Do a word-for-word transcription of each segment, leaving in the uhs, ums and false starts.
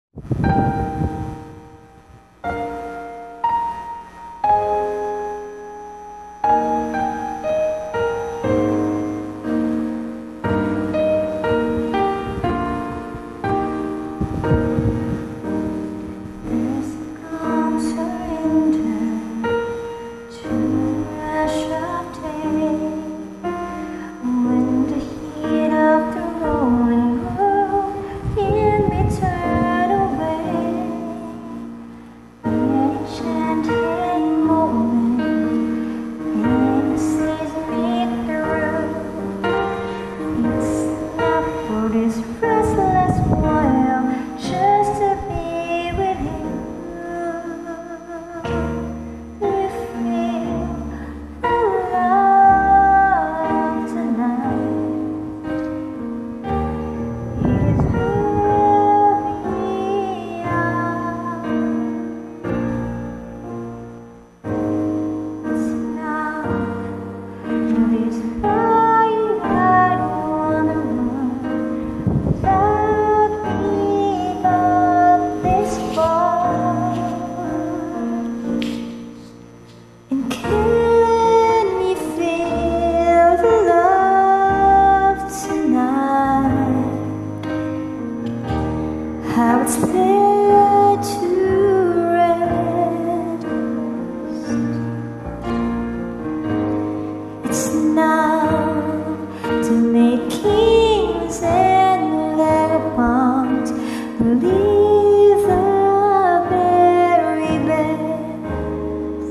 This restless while just to be with you. You feel the love tonight. It is who we are. It's now this fire I wanna run. How it's there to rest. It's enough to make kings and vagabonds believe the very best.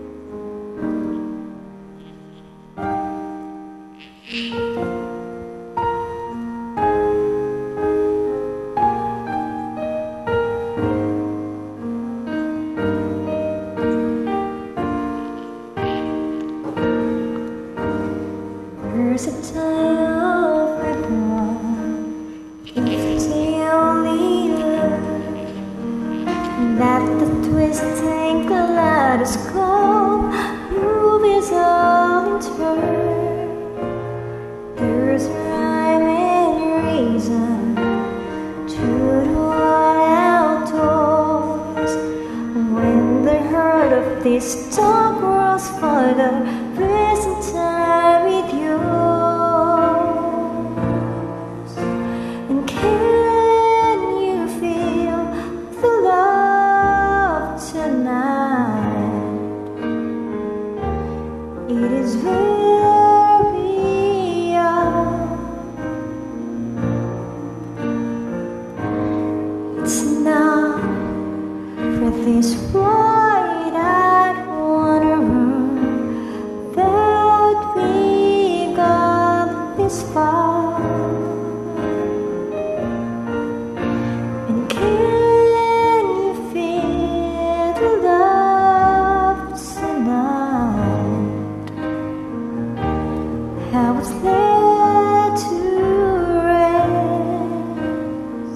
There's a time of regret if they only learn that the twisting kaleidoscope movies all in turn. There's rhyme and reason to the wild outdoors when the herd of this dog grows for the present time with you. It is where we are. It's enough for this wide-eyed wanderer that we got this far. And can you feel the love tonight? How it's there to rest.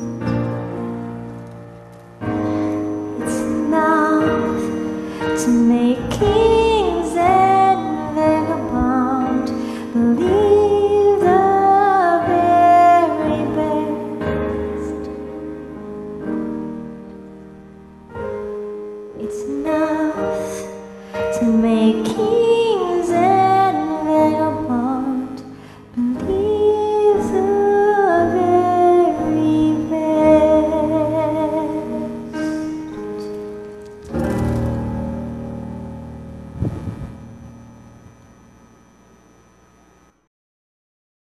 It's enough to make kings and vagabonds believe the very best. It's enough to make kings